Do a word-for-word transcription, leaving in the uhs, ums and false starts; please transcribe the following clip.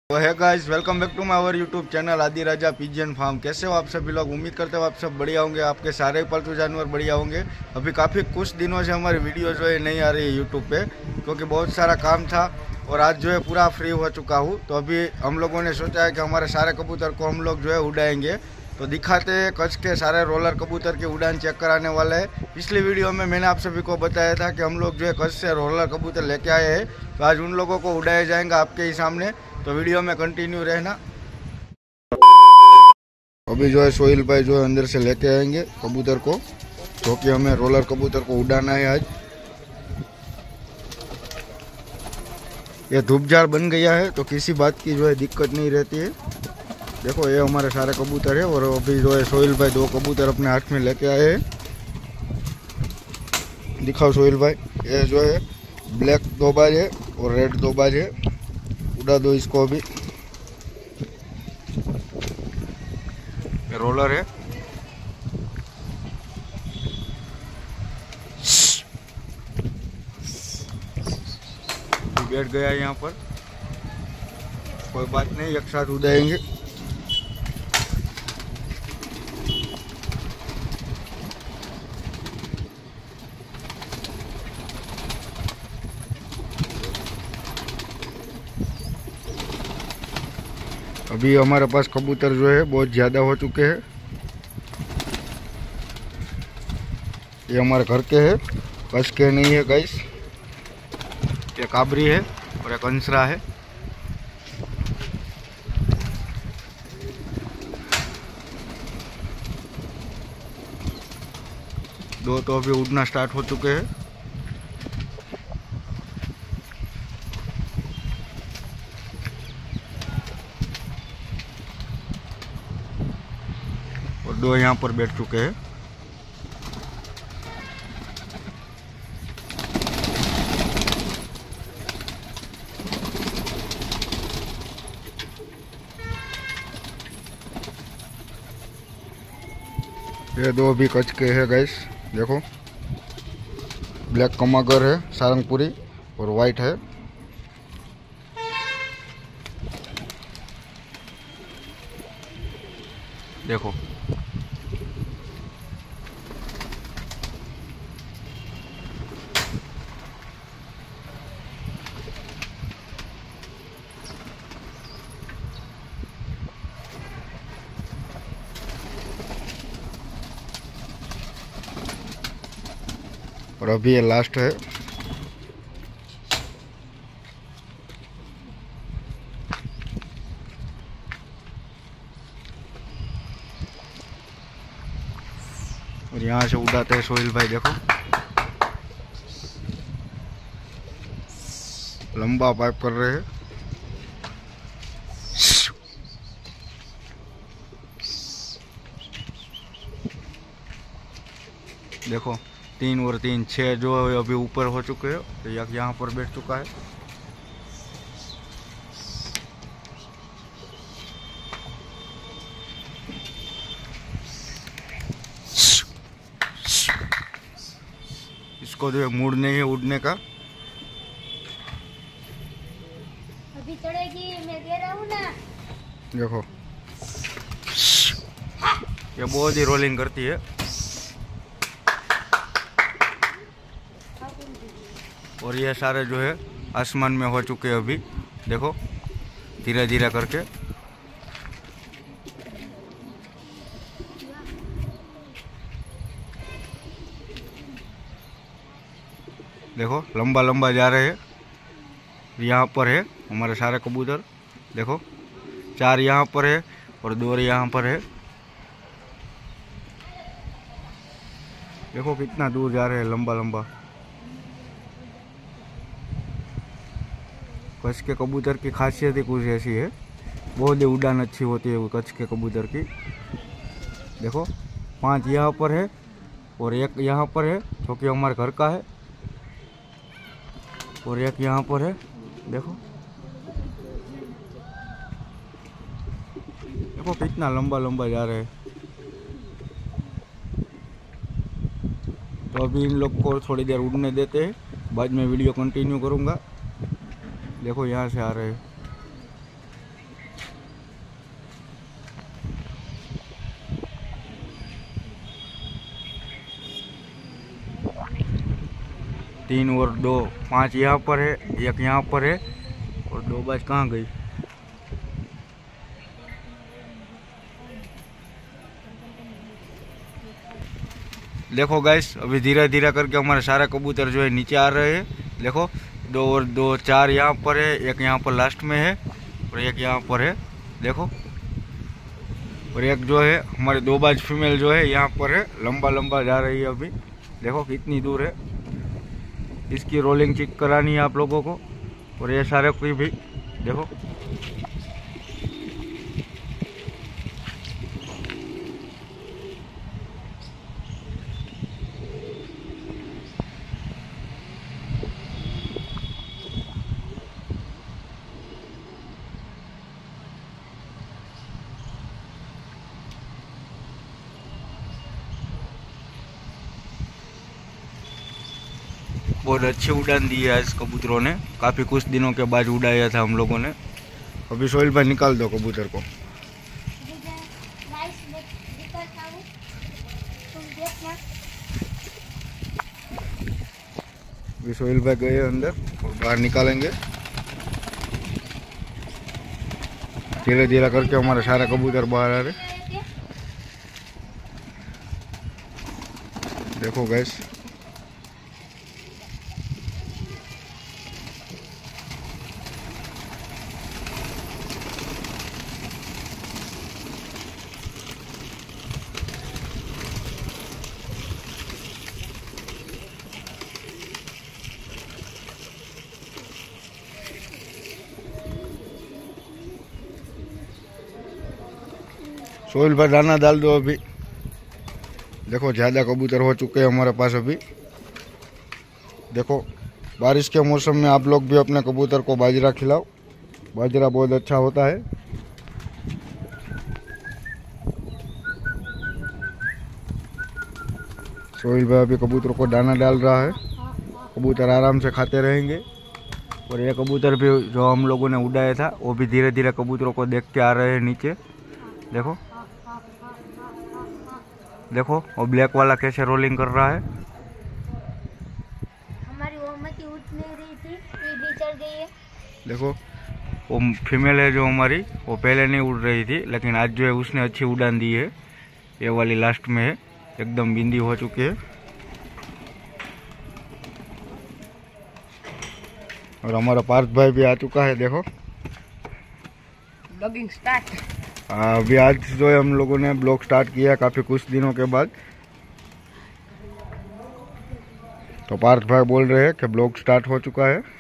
तो है guys, welcome back to my our YouTube channel Adi Raja pigeon farm. कैसे हो आप सभी लोग? उम्मीद करते हो आप सब बढ़िया होंगे, आपके सारे पालतू जानवर बढ़िया होंगे। अभी काफ़ी कुछ दिनों से हमारी वीडियो जो है नहीं आ रही है यूट्यूब पे, क्योंकि बहुत सारा काम था और आज जो है पूरा फ्री हो चुका हूँ। तो अभी हम लोगों ने सोचा है कि हमारे सारे कबूतर को हम लोग जो है उड़ाएंगे। तो दिखाते हैं कच्छ के सारे रोलर कबूतर की उड़ान चेक कराने वाले हैं। पिछली वीडियो में मैंने आप सभी को बताया था कि हम लोग जो है कच्छ से रोलर कबूतर लेके आए हैं, तो आज उन लोगों को उड़ाया जाएगा आपके ही सामने। तो वीडियो में कंटिन्यू रहना। अभी जो है सोहेल भाई जो है अंदर से लेके आएंगे कबूतर को, जो कि हमें रोलर कबूतर को उड़ाना है आज। ये धूपझाड़ बन गया है तो किसी बात की जो है दिक्कत नहीं रहती है। देखो ये हमारे सारे कबूतर है और अभी जो है सोहेल भाई दो कबूतर अपने हाथ में लेके आए हैं। दिखाओ सोहेल भाई, ये जो है ब्लैक दो बाज है और रेड दो बाज है। उड़ा दो इसको। अभी रोलर है। बैठ गया यहाँ पर, कोई बात नहीं, एक साथ उड़ाएंगे। अभी हमारे पास कबूतर जो है बहुत ज़्यादा हो चुके हैं। ये हमारे घर के हैं, कच्छ के नहीं है गाइस। एक काबरी है और एक अंसरा है। दो तो अभी उड़ना स्टार्ट हो चुके हैं। और दो यहाँ पर बैठ चुके हैं। ये दो भी कच्छ के है गाइस। देखो ब्लैक कमागर है सारंगपुरी और वाइट है। देखो और अभी ये लास्ट है। और यहाँ से उड़ाते हैं सोहेल भाई। देखो लंबा पाइप कर रहे हैं। देखो तीन और तीन छः जो अभी ऊपर हो चुके हैं। तो एक यहाँ पर बैठ चुका है। इसको जो है मूड नहीं है उड़ने का। अभी चढ़ेगी, मैं दे रहा हूँ ना। देखो ये बहुत ही रोलिंग करती है। और ये सारे जो है आसमान में हो चुके हैं अभी। देखो धीरे धीरे करके। देखो लंबा लंबा जा रहे हैं। यहाँ पर है हमारे सारे कबूतर। देखो चार यहाँ पर है और दो यहाँ पर है। देखो कितना दूर जा रहे हैं, लंबा लंबा। कच्छ के कबूतर की खासियत ही कुछ ऐसी है, बहुत ही उड़ान अच्छी होती है वो कच्छ के कबूतर की। देखो पांच यहाँ पर है और एक यहाँ पर है जो कि हमारे घर का है, और एक यहाँ पर है। देखो देखो कितना लंबा लंबा जा रहे हैं। तो अभी इन लोग को थोड़ी देर उड़ने देते हैं, बाद में वीडियो कंटिन्यू करूँगा। देखो यहाँ से आ रहे हैं। तीन और दो, पांच यहाँ पर है, एक यहाँ पर है और दो बाज कहाँ गई? देखो गाइस, अभी धीरे धीरे करके हमारे सारे कबूतर जो है नीचे आ रहे हैं। देखो दो और दो, चार यहाँ पर है, एक यहाँ पर लास्ट में है और एक यहाँ पर है। देखो, और एक जो है हमारे दो बाज फीमेल जो है यहाँ पर है, लंबा लंबा जा रही है। अभी देखो कितनी दूर है। इसकी रोलिंग चेक करानी है आप लोगों को। और ये सारे कोई भी देखो, बहुत अच्छी उड़ान दी है आज कबूतरों ने। काफ़ी कुछ दिनों के बाद उड़ाया था हम लोगों ने। अभी सोहेल भाई निकाल दो कबूतर को। अभी सोहेल भाई गए अंदर और बाहर निकालेंगे। धीरे धीरे करके हमारे सारे कबूतर बाहर आ रहे। देखो गैस, सोहेल भाई दाना डाल दो अभी। देखो ज़्यादा कबूतर हो चुके हैं हमारे पास अभी। देखो बारिश के मौसम में आप लोग भी अपने कबूतर को बाजरा खिलाओ। बाजरा बहुत अच्छा होता है। सोहेल भाई अभी कबूतर को दाना डाल रहा है। कबूतर आराम से खाते रहेंगे। और ये कबूतर भी जो हम लोगों ने उड़ाया था वो भी धीरे धीरे कबूतरों को देख के आ रहे हैं नीचे। देखो देखो वो ब्लैक वाला कैसे रोलिंग कर रहा है। हमारी वो मती उठ नहीं रही थी, ये भी चढ़ गई है। देखो वो फीमेल है जो हमारी, वो पहले नहीं उड़ रही थी, लेकिन आज जो है उसने अच्छी उड़ान दी है। ये वाली लास्ट में है, एकदम बिंदी हो चुकी है। और हमारा पार्थ भाई भी आ चुका है। देखो ब्लॉगिंग स्टार्ट। अभी आज जो है हम लोगों ने ब्लॉग स्टार्ट किया काफ़ी कुछ दिनों के बाद। तो पार्थ भाई बोल रहे हैं कि ब्लॉग स्टार्ट हो चुका है।